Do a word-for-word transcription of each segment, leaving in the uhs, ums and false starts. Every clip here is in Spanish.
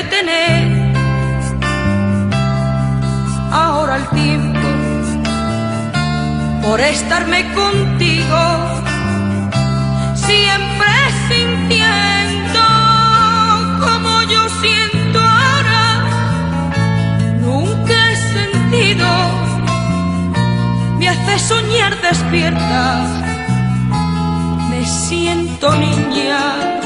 detener ahora el tiempo por estarme contigo, siempre sintiendo como yo siento ahora. Nunca he sentido, me hace soñar despierta, me siento niña.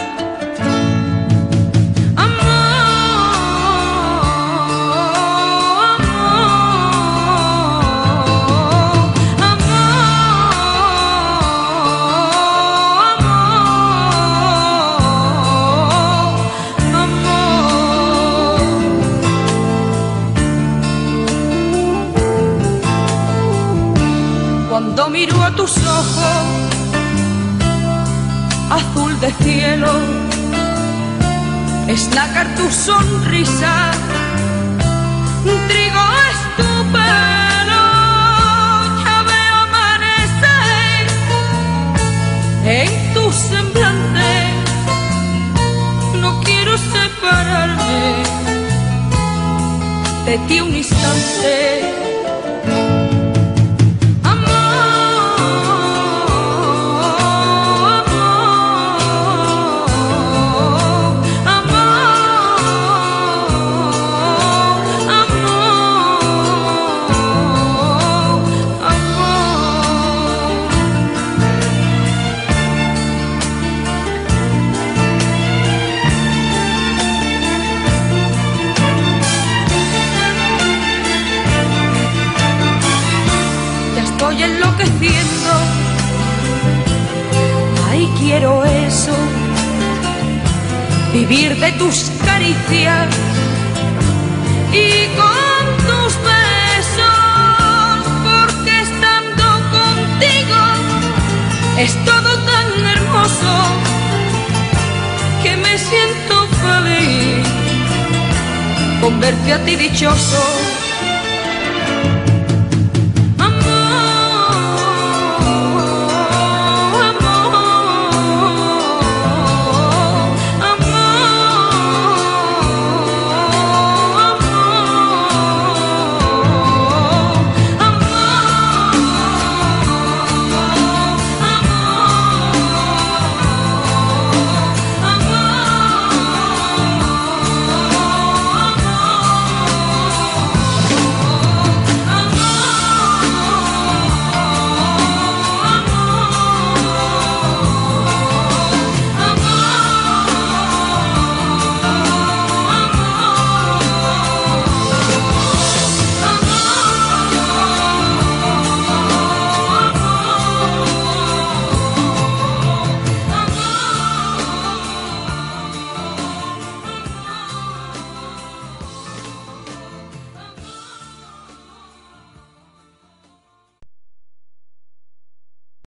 Cuando miro a tus ojos, azul de cielo, es nácar tu sonrisa, trigo es tu pelo, ya veo amanecer en tu semblante, no quiero separarme de ti un instante. Estoy enloqueciendo, ay, quiero eso, vivir de tus caricias y con tus besos, porque estando contigo es todo tan hermoso que me siento feliz con verte a ti dichoso.